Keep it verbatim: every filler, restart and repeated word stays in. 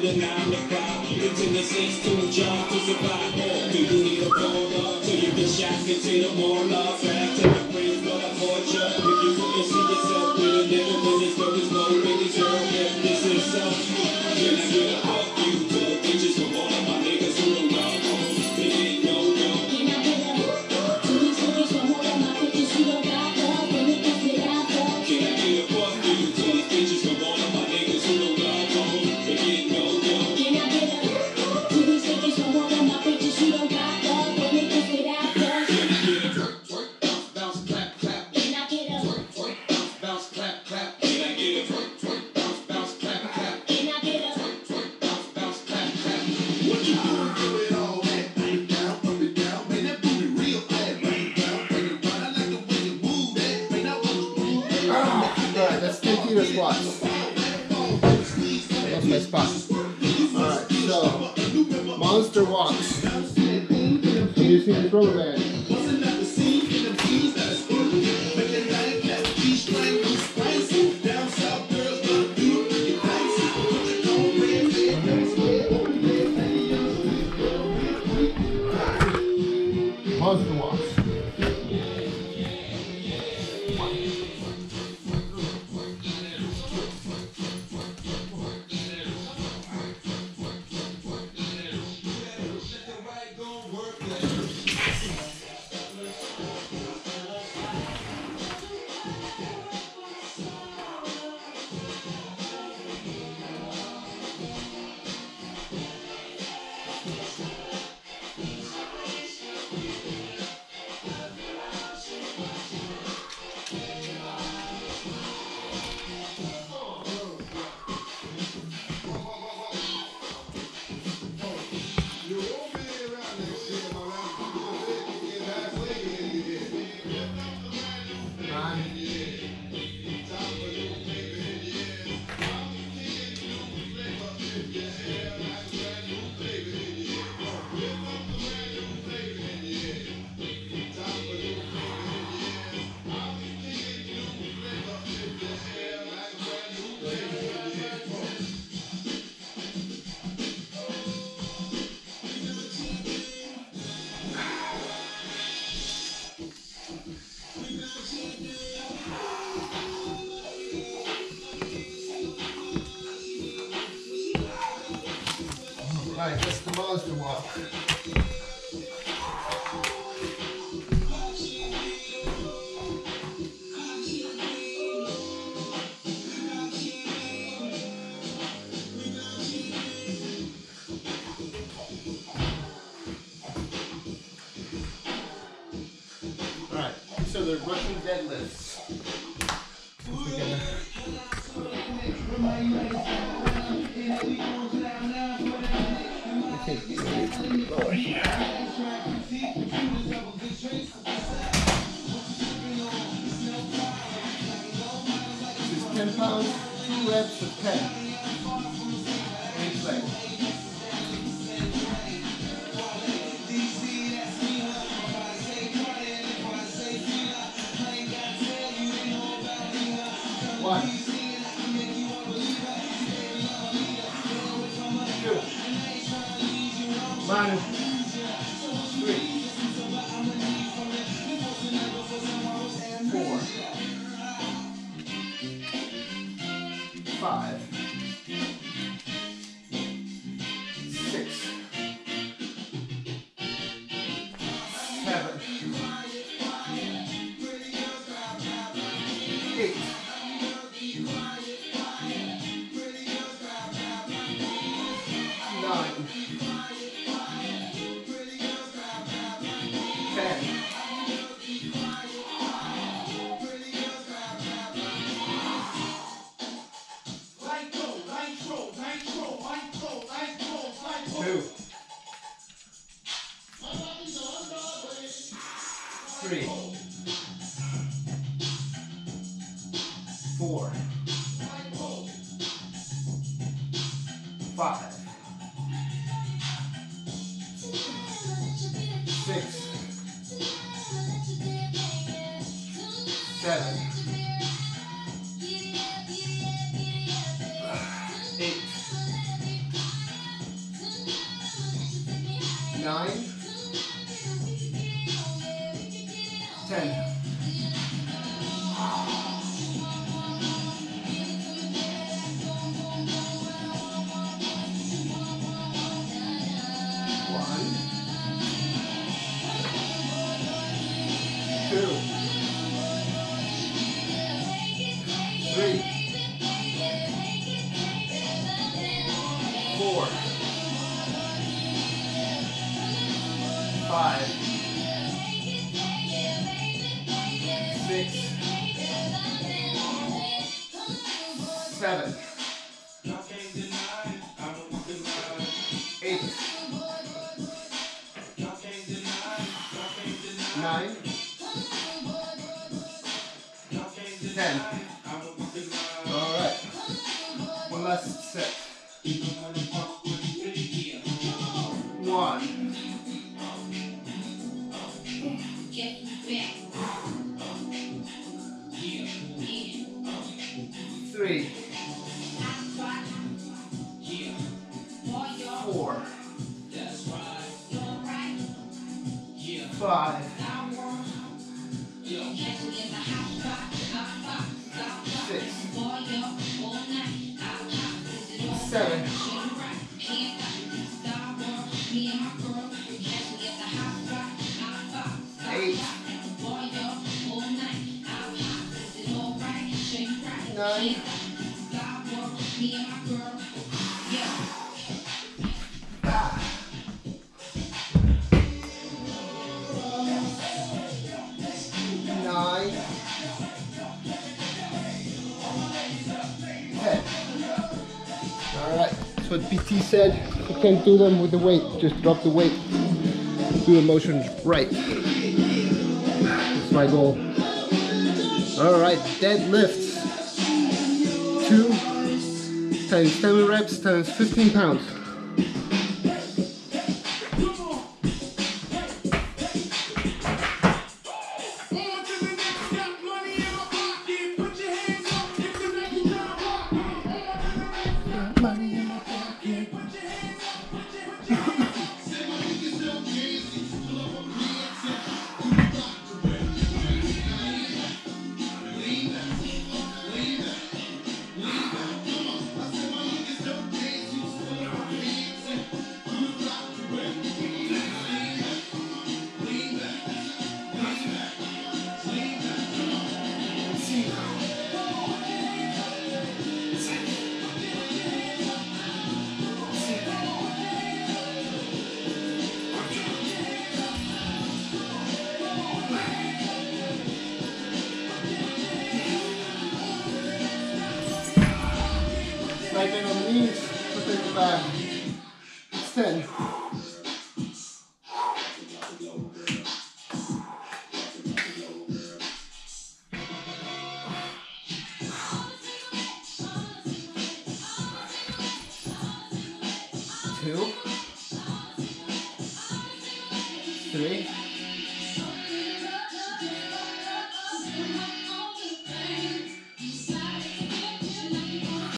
the nine to five, into the six to job to survive. Do you need a baller till you get shot into the more love? Back to the brains, but I'm torture. If you couldn't see yourself with a nigga, then this girl is no really girl. If this is self, then I get a fuck you to the bitches from all of my niggas who don't know. They ain't no no. Can I get a to these niggas from all of my bitches who don't got love? When it gets it out, can I get a fuck you to these bitches from all of my niggas who don't got love? They ain't no no. Can I get a to these niggas from all of my bitches who don't got love? When it gets it out, can I get a twerk, twerk, bounce, bounce, clap, clap? Can I get a twerk, twerk, bounce, bounce, clap, clap? Can I get a twerk, twerk, bounce, bounce, clap, clap? Can I get a twerk, twerk, bounce, bounce, clap, clap? What you doing? Do it all that, bang down, up and down, man, that booty real bad, bang down, bang it round. I like the way you move that, man, I want to move that. All right, let's take you to squats. That's my spot. Alright, so monster walks. Can you see this rubber band? Monster walks. Alright, that's the monster walk. Alright, so the Russian deadlifts. We're gonna lower here. This is ten pounds, two reps of ten. Each leg. One. Two. Minus three, four, five, six, seven, eight, nine, two, three, four, five, six, seven, eight, ten. Two, three, four, five, six, seven, eight, nine, ten. All right. One last set. One. Three. Four. Five. Six. Seven. Eight. Nine. Ah. Nine. Ten. All right. That's what P T said. You can't do them with the weight. Just drop the weight. Do the motions right. That's my goal. All right. Deadlifts. Two times ten reps times fifteen pounds. Right on the knees, protect the back. Extend. Two, three,